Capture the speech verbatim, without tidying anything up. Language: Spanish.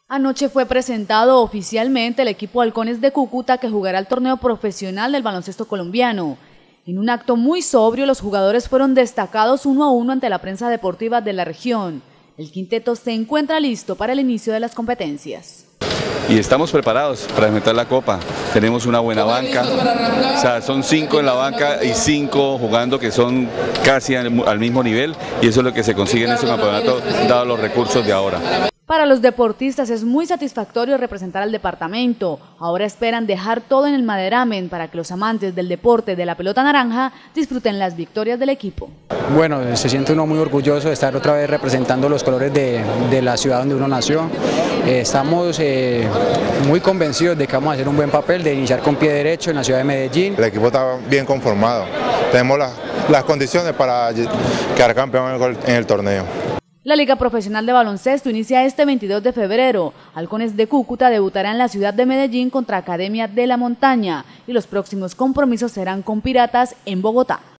Anoche fue presentado oficialmente el equipo Halcones de Cúcuta que jugará el torneo profesional del baloncesto colombiano. En un acto muy sobrio, los jugadores fueron destacados uno a uno ante la prensa deportiva de la región. El quinteto se encuentra listo para el inicio de las competencias. Y estamos preparados para enfrentar la Copa. Tenemos una buena banca, o sea, son cinco en la banca y cinco jugando que son casi al, al mismo nivel, y eso es lo que se consigue en este campeonato, dados los recursos de ahora. Para los deportistas es muy satisfactorio representar al departamento. Ahora esperan dejar todo en el maderamen para que los amantes del deporte de la pelota naranja disfruten las victorias del equipo. Bueno, se siente uno muy orgulloso de estar otra vez representando los colores de, de la ciudad donde uno nació. Eh, estamos eh, muy convencidos de que vamos a hacer un buen papel, de iniciar con pie derecho en la ciudad de Medellín. El equipo está bien conformado, tenemos las, las condiciones para quedar campeón en el torneo. La Liga Profesional de Baloncesto inicia este veintidós de febrero. Halcones de Cúcuta debutará en la ciudad de Medellín contra Academia de la Montaña y los próximos compromisos serán con Piratas en Bogotá.